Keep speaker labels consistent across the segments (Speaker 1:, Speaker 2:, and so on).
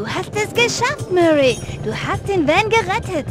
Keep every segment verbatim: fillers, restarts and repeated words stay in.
Speaker 1: Du hast es geschafft, Murray. Du hast den Van gerettet.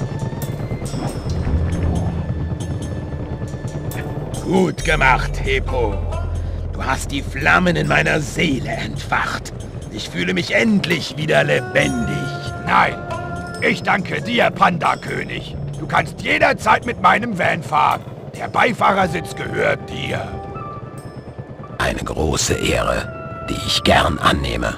Speaker 2: Gut gemacht, Hippo. Du hast die Flammen in meiner Seele entfacht. Ich fühle mich endlich wieder lebendig.
Speaker 3: Nein, ich danke dir, Panda-König. Du kannst jederzeit mit meinem Van fahren. Der Beifahrersitz gehört dir.
Speaker 2: Eine große Ehre, die ich gern annehme.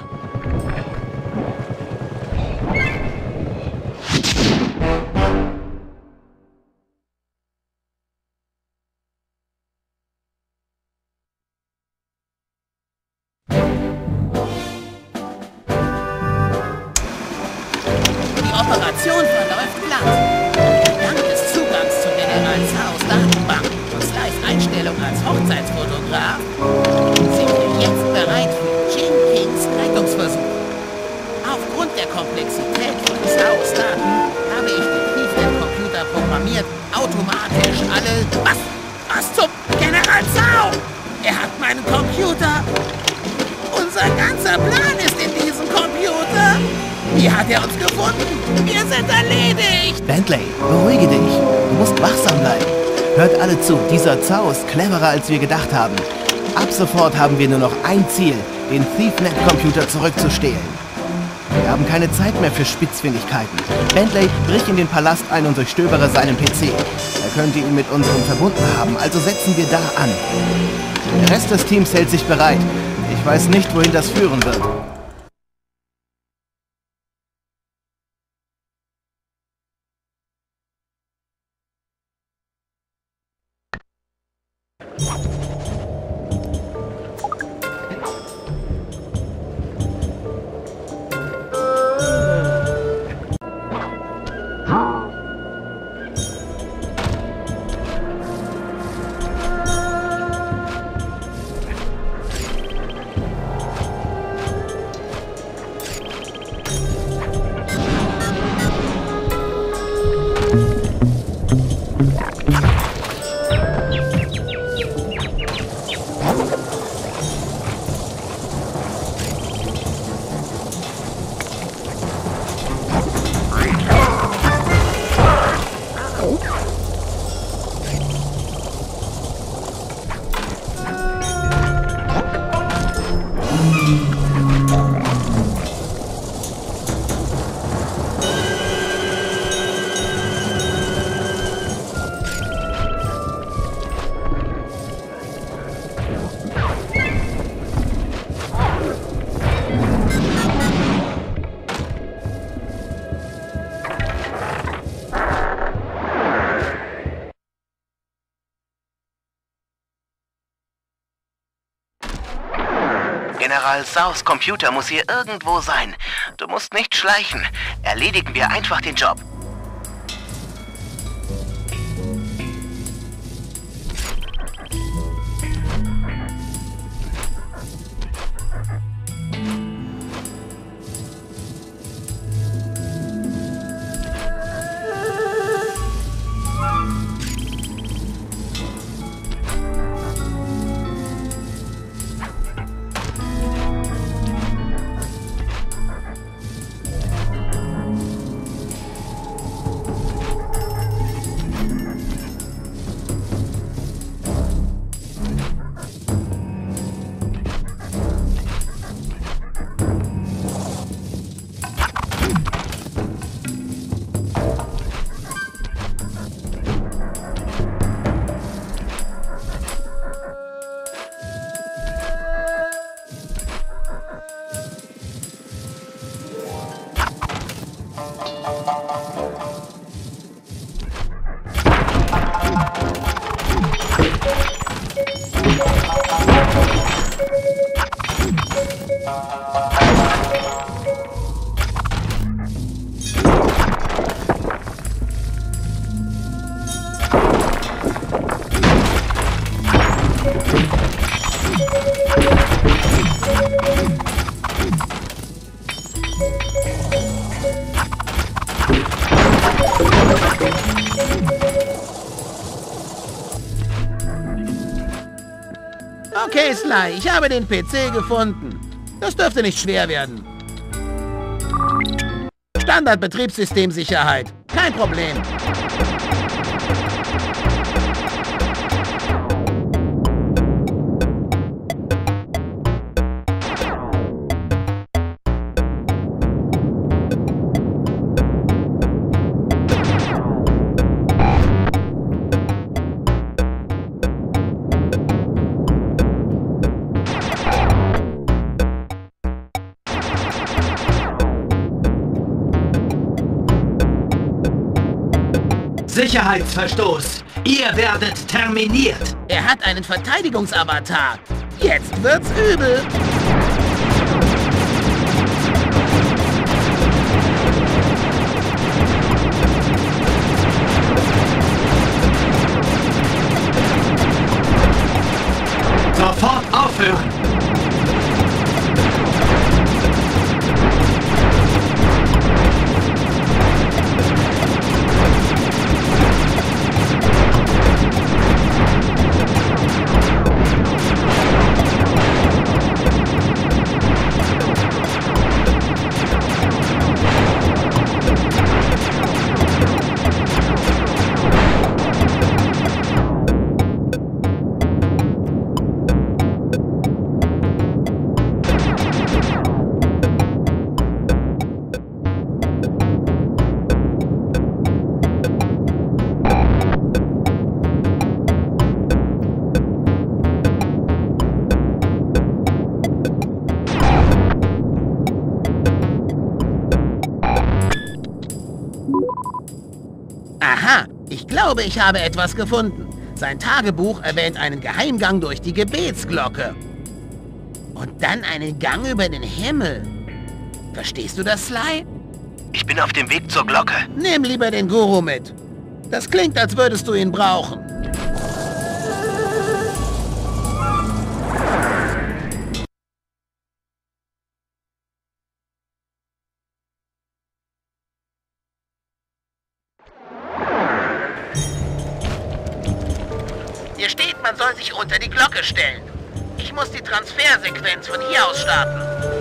Speaker 4: Operation verläuft glatt. Dank des Zugangs zu General Tsaos Datenbank und Slice Einstellung als Hochzeitsfotograf sind wir jetzt bereit für Jin Kings Rettungsversuch. Aufgrund der Komplexität von Tsaos Daten habe ich den Thiefnet-Computer programmiert, automatisch alle... Was? Was zum General Tsao? Er hat meinen Computer... Unser ganzer Plan ist in diesem Computer. Wie hat er uns gefunden? Wir sind erledigt!
Speaker 5: Bentley, beruhige dich. Du musst wachsam bleiben. Hört alle zu, dieser Tsao ist cleverer, als wir gedacht haben. Ab sofort haben wir nur noch ein Ziel, den Thiefnet-Computer zurückzustehlen. Wir haben keine Zeit mehr für Spitzfindigkeiten. Bentley, brich in den Palast ein und durchstöbere seinen P C. Er könnte ihn mit unserem verbunden haben, also setzen wir da an. Der Rest des Teams hält sich bereit. Ich weiß nicht, wohin das führen wird.
Speaker 6: General Tsaos Computer muss hier irgendwo sein. Du musst nicht schleichen. Erledigen wir einfach den Job.
Speaker 4: Okay, Sly, ich habe den P C gefunden. Das dürfte nicht schwer werden.
Speaker 7: Standard-Betriebssystemsicherheit. Kein Problem.
Speaker 8: Sicherheitsverstoß. Ihr werdet terminiert.
Speaker 7: Er hat einen Verteidigungsavatar. Jetzt wird's übel.
Speaker 8: Sofort aufhören.
Speaker 7: Aha, ich glaube, ich habe etwas gefunden. Sein Tagebuch erwähnt einen Geheimgang durch die Gebetsglocke. Und dann einen Gang über den Himmel. Verstehst du das, Sly?
Speaker 6: Ich bin auf dem Weg zur Glocke.
Speaker 7: Nimm lieber den Guru mit. Das klingt, als würdest du ihn brauchen. Hier steht, man soll sich unter die Glocke stellen. Ich muss die Transfersequenz von hier aus starten.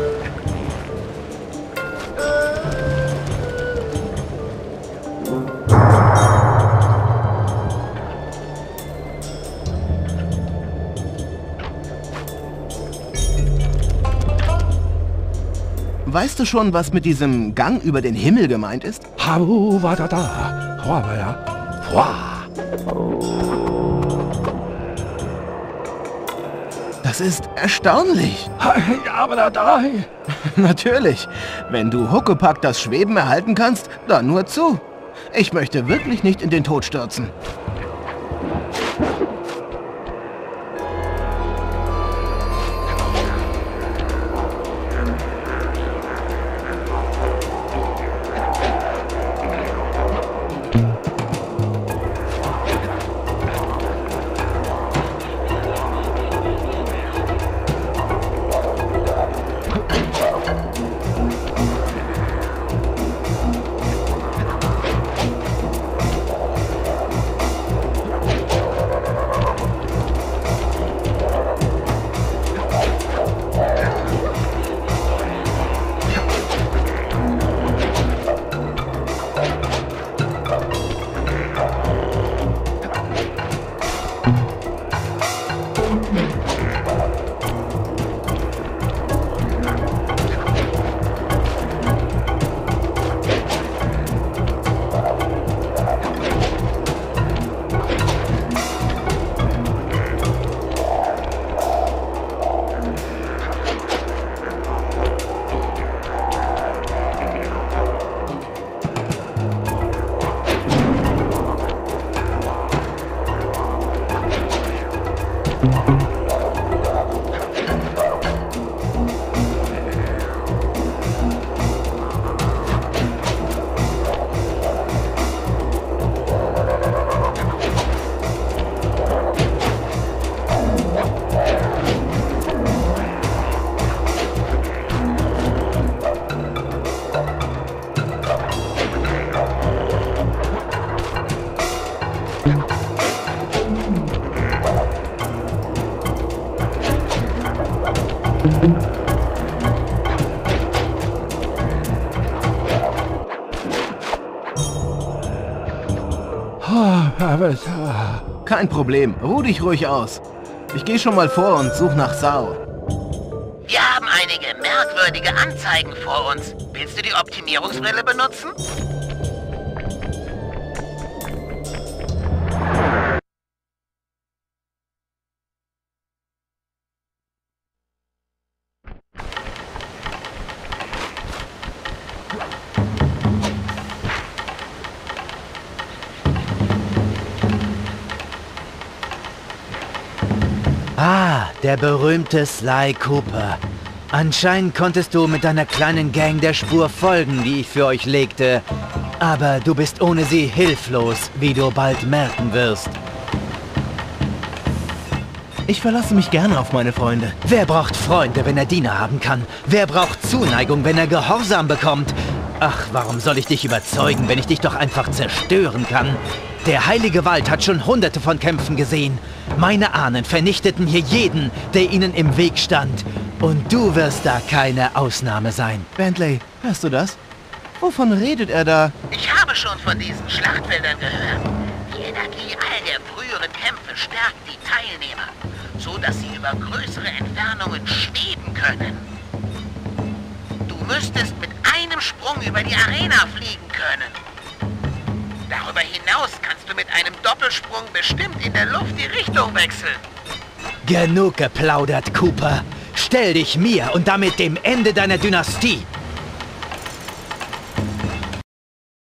Speaker 5: Weißt du schon, was mit diesem Gang über den Himmel gemeint ist?
Speaker 3: Habu wa da da. Hua wa ja. Hua.
Speaker 5: Das ist erstaunlich.
Speaker 3: Aber da da.
Speaker 5: Natürlich. Wenn du Huckepack das Schweben erhalten kannst, dann nur zu. Ich möchte wirklich nicht in den Tod stürzen. Kein Problem, ruh dich ruhig aus. Ich gehe schon mal vor und suche nach Sao.
Speaker 7: Wir haben einige merkwürdige Anzeigen vor uns. Willst du die Optimierungsbrille benutzen?
Speaker 9: Ah, der berühmte Sly Cooper. Anscheinend konntest du mit deiner kleinen Gang der Spur folgen, die ich für euch legte. Aber du bist ohne sie hilflos, wie du bald merken wirst.
Speaker 5: Ich verlasse mich gerne auf meine Freunde.
Speaker 9: Wer braucht Freunde, wenn er Diener haben kann? Wer braucht Zuneigung, wenn er Gehorsam bekommt? Ach, warum soll ich dich überzeugen, wenn ich dich doch einfach zerstören kann? Der heilige Wald hat schon hunderte von Kämpfen gesehen. Meine Ahnen vernichteten hier jeden, der ihnen im Weg stand. Und du wirst da keine Ausnahme sein.
Speaker 5: Bentley, hörst du das? Wovon redet er da?
Speaker 7: Ich habe schon von diesen Schlachtfeldern gehört. Die Energie all der früheren Kämpfe stärkt die Teilnehmer, so dass sie über größere Entfernungen schweben können. Du müsstest mit einem Sprung über die Arena fliegen können. Darüber hinaus kannst du mit einem Doppelsprung bestimmt in der Luft die Richtung wechseln.
Speaker 9: Genug geplaudert, Cooper. Stell dich mir und damit dem Ende deiner Dynastie